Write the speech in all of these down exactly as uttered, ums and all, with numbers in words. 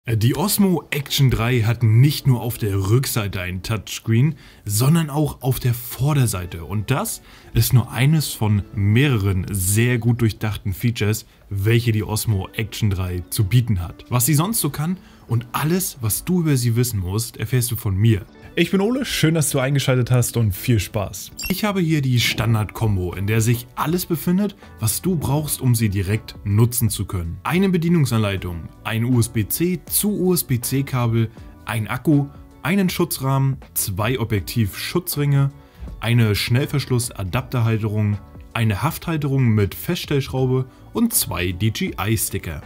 Die Osmo Action drei hat nicht nur auf der Rückseite ein Touchscreen, sondern auch auf der Vorderseite, und das ist nur eines von mehreren sehr gut durchdachten Features, welche die Osmo Action drei zu bieten hat. Was sie sonst so kann und alles, was du über sie wissen musst, erfährst du von mir. Ich bin Ole, schön, dass du eingeschaltet hast und viel Spaß. Ich habe hier die Standard-Kombo, in der sich alles befindet, was du brauchst, um sie direkt nutzen zu können. Eine Bedienungsanleitung, ein U S B C zu U S B C Kabel, ein Akku, einen Schutzrahmen, zwei Objektiv-Schutzringe, eine Schnellverschluss-Adapterhalterung, eine Hafthalterung mit Feststellschraube und zwei D J I-Sticker.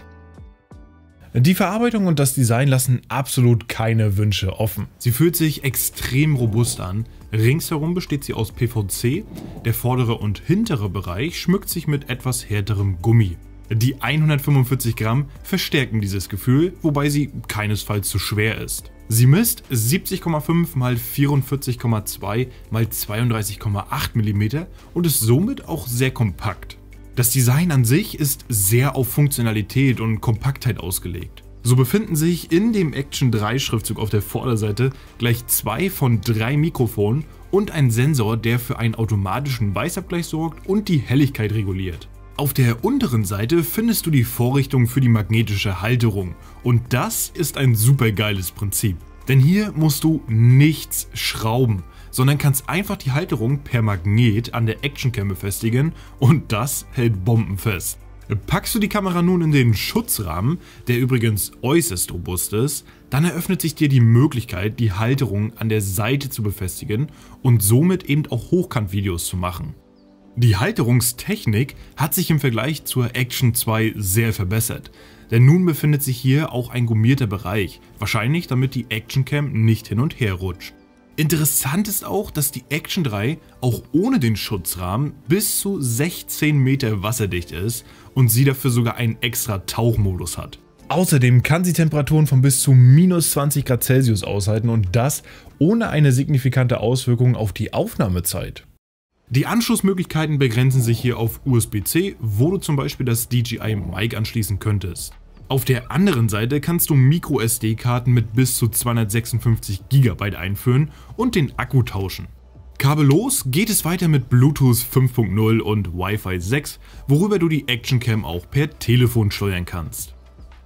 Die Verarbeitung und das Design lassen absolut keine Wünsche offen. Sie fühlt sich extrem robust an. Ringsherum besteht sie aus P V C, der vordere und hintere Bereich schmückt sich mit etwas härterem Gummi. Die hundertfünfundvierzig Gramm verstärken dieses Gefühl, wobei sie keinesfalls zu schwer ist. Sie misst siebzig Komma fünf mal vierundvierzig Komma zwei mal zweiunddreißig Komma acht Millimeter und ist somit auch sehr kompakt. Das Design an sich ist sehr auf Funktionalität und Kompaktheit ausgelegt. So befinden sich in dem Action drei Schriftzug auf der Vorderseite gleich zwei von drei Mikrofonen und ein Sensor, der für einen automatischen Weißabgleich sorgt und die Helligkeit reguliert. Auf der unteren Seite findest du die Vorrichtung für die magnetische Halterung, und das ist ein super geiles Prinzip. Denn hier musst du nichts schrauben, sondern kannst einfach die Halterung per Magnet an der Actioncam befestigen und das hält bombenfest. Packst du die Kamera nun in den Schutzrahmen, der übrigens äußerst robust ist, dann eröffnet sich dir die Möglichkeit, die Halterung an der Seite zu befestigen und somit eben auch Hochkantvideos zu machen. Die Halterungstechnik hat sich im Vergleich zur Action zwei sehr verbessert, denn nun befindet sich hier auch ein gummierter Bereich, wahrscheinlich damit die Actioncam nicht hin und her rutscht. Interessant ist auch, dass die Action drei auch ohne den Schutzrahmen bis zu sechzehn Meter wasserdicht ist und sie dafür sogar einen extra Tauchmodus hat. Außerdem kann sie Temperaturen von bis zu minus zwanzig Grad Celsius aushalten, und das ohne eine signifikante Auswirkung auf die Aufnahmezeit. Die Anschlussmöglichkeiten begrenzen sich hier auf U S B C, wo du zum Beispiel das D J I-Mic anschließen könntest. Auf der anderen Seite kannst du Micro S D-Karten mit bis zu zweihundertsechsundfünfzig Gigabyte einführen und den Akku tauschen. Kabellos geht es weiter mit Bluetooth fünf Punkt null und Wi-Fi sechs, worüber du die Actioncam auch per Telefon steuern kannst.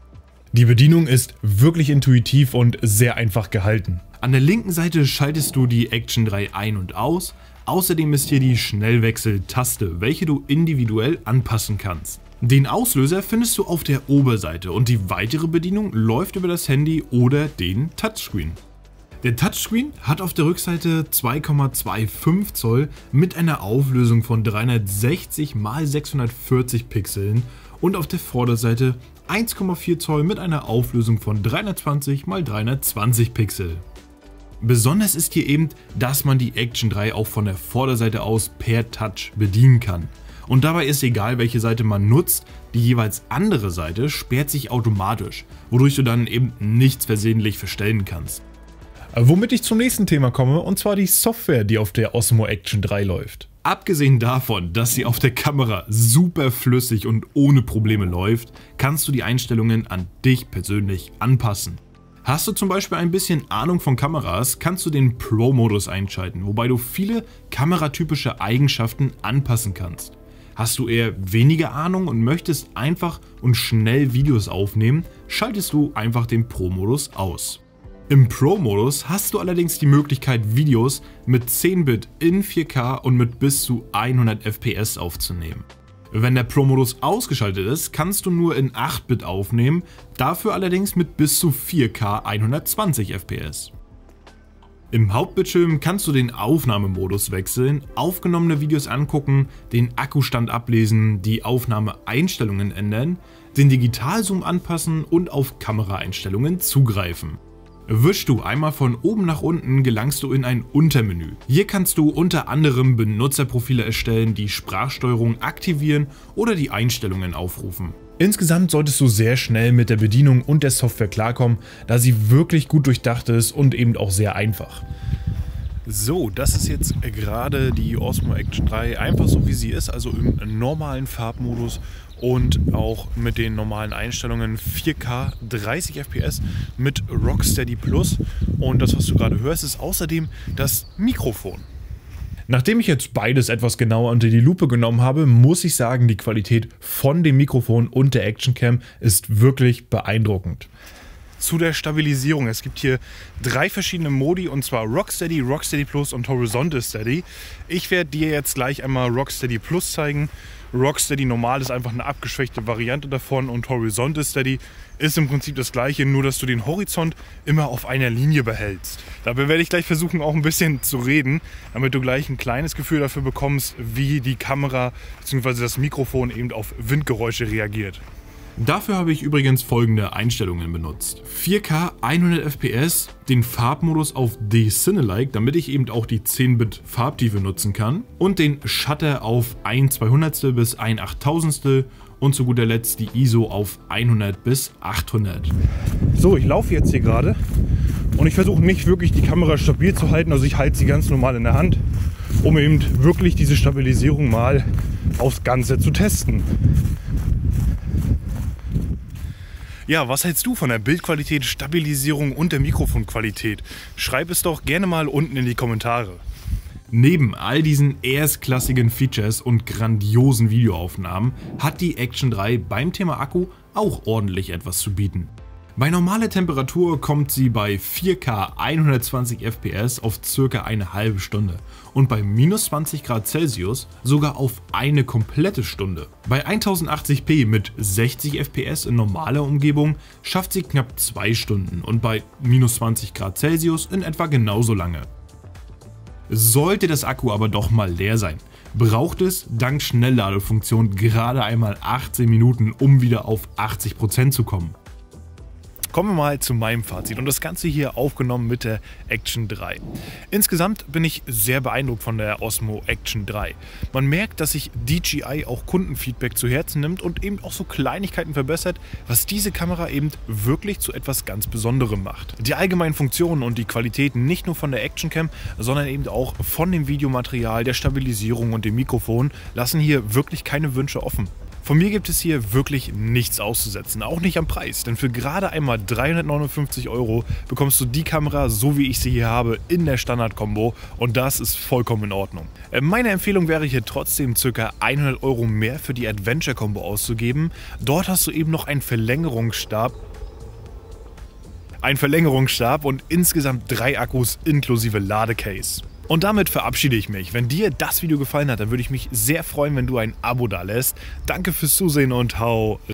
Die Bedienung ist wirklich intuitiv und sehr einfach gehalten. An der linken Seite schaltest du die Action drei ein und aus, außerdem ist hier die Schnellwechsel-Taste, welche du individuell anpassen kannst. Den Auslöser findest du auf der Oberseite und die weitere Bedienung läuft über das Handy oder den Touchscreen. Der Touchscreen hat auf der Rückseite zwei Komma fünfundzwanzig Zoll mit einer Auflösung von dreihundertsechzig mal sechshundertvierzig Pixeln und auf der Vorderseite eins Komma vier Zoll mit einer Auflösung von dreihundertzwanzig mal dreihundertzwanzig Pixel. Besonders ist hier eben, dass man die Action drei auch von der Vorderseite aus per Touch bedienen kann. Und dabei ist egal, welche Seite man nutzt, die jeweils andere Seite sperrt sich automatisch, wodurch du dann eben nichts versehentlich verstellen kannst. Womit ich zum nächsten Thema komme, und zwar die Software, die auf der Osmo Action drei läuft. Abgesehen davon, dass sie auf der Kamera super flüssig und ohne Probleme läuft, kannst du die Einstellungen an dich persönlich anpassen. Hast du zum Beispiel ein bisschen Ahnung von Kameras, kannst du den Pro-Modus einschalten, wobei du viele kameratypische Eigenschaften anpassen kannst. Hast du eher weniger Ahnung und möchtest einfach und schnell Videos aufnehmen, schaltest du einfach den Pro-Modus aus. Im Pro-Modus hast du allerdings die Möglichkeit, Videos mit zehn Bit in vier K und mit bis zu hundert F P S aufzunehmen. Wenn der Pro-Modus ausgeschaltet ist, kannst du nur in acht Bit aufnehmen, dafür allerdings mit bis zu vier K hundertzwanzig F P S. Im Hauptbildschirm kannst du den Aufnahmemodus wechseln, aufgenommene Videos angucken, den Akkustand ablesen, die Aufnahmeeinstellungen ändern, den Digitalzoom anpassen und auf Kameraeinstellungen zugreifen. Wischst du einmal von oben nach unten, gelangst du in ein Untermenü. Hier kannst du unter anderem Benutzerprofile erstellen, die Sprachsteuerung aktivieren oder die Einstellungen aufrufen. Insgesamt solltest du sehr schnell mit der Bedienung und der Software klarkommen, da sie wirklich gut durchdacht ist und eben auch sehr einfach. So, das ist jetzt gerade die Osmo Action drei, einfach so wie sie ist, also im normalen Farbmodus. und auch mit den normalen Einstellungen vier K dreißig F P S mit Rocksteady Plus. Und das, was du gerade hörst, ist außerdem das Mikrofon. Nachdem ich jetzt beides etwas genauer unter die Lupe genommen habe, muss ich sagen, die Qualität von dem Mikrofon und der Actioncam ist wirklich beeindruckend. Zu der Stabilisierung. Es gibt hier drei verschiedene Modi, und zwar Rocksteady, Rocksteady Plus und Horizontal Steady. Ich werde dir jetzt gleich einmal Rocksteady Plus zeigen. Rocksteady normal ist einfach eine abgeschwächte Variante davon und Horizontal Steady ist im Prinzip das gleiche, nur dass du den Horizont immer auf einer Linie behältst. Dabei werde ich gleich versuchen, auch ein bisschen zu reden, damit du gleich ein kleines Gefühl dafür bekommst, wie die Kamera bzw. das Mikrofon eben auf Windgeräusche reagiert. Dafür habe ich übrigens folgende Einstellungen benutzt. vier K hundert F P S, den Farbmodus auf D-Cine-like, damit ich eben auch die zehn Bit Farbtiefe nutzen kann, und den Shutter auf ein Zweihundertstel bis ein Achttausendstel und zu guter Letzt die I S O auf hundert bis achthundert. So, ich laufe jetzt hier gerade und ich versuche nicht wirklich die Kamera stabil zu halten, also ich halte sie ganz normal in der Hand, um eben wirklich diese Stabilisierung mal aufs Ganze zu testen. Ja, was hältst du von der Bildqualität, Stabilisierung und der Mikrofonqualität? Schreib es doch gerne mal unten in die Kommentare. Neben all diesen erstklassigen Features und grandiosen Videoaufnahmen hat die Action drei beim Thema Akku auch ordentlich etwas zu bieten. Bei normaler Temperatur kommt sie bei vier K hundertzwanzig F P S auf circa eine halbe Stunde und bei minus zwanzig Grad Celsius sogar auf eine komplette Stunde. Bei tausendachtzig p mit sechzig F P S in normaler Umgebung schafft sie knapp zwei Stunden und bei minus zwanzig Grad Celsius in etwa genauso lange. Sollte das Akku aber doch mal leer sein, braucht es dank Schnellladefunktion gerade einmal achtzehn Minuten, um wieder auf achtzig Prozent zu kommen. Kommen wir mal zu meinem Fazit und das Ganze hier aufgenommen mit der Action drei. Insgesamt bin ich sehr beeindruckt von der Osmo Action drei. Man merkt, dass sich D J I auch Kundenfeedback zu Herzen nimmt und eben auch so Kleinigkeiten verbessert, was diese Kamera eben wirklich zu etwas ganz Besonderem macht. Die allgemeinen Funktionen und die Qualitäten nicht nur von der Actioncam, sondern eben auch von dem Videomaterial, der Stabilisierung und dem Mikrofon lassen hier wirklich keine Wünsche offen. Von mir gibt es hier wirklich nichts auszusetzen, auch nicht am Preis, denn für gerade einmal dreihundertneunundfünfzig Euro bekommst du die Kamera, so wie ich sie hier habe, in der Standard-Kombo und das ist vollkommen in Ordnung. Meine Empfehlung wäre hier trotzdem ca. hundert Euro mehr für die Adventure-Kombo auszugeben. Dort hast du eben noch einen Verlängerungsstab, einen Verlängerungsstab und insgesamt drei Akkus inklusive Ladecase. Und damit verabschiede ich mich. Wenn dir das Video gefallen hat, dann würde ich mich sehr freuen, wenn du ein Abo da lässt. Danke fürs Zusehen und hau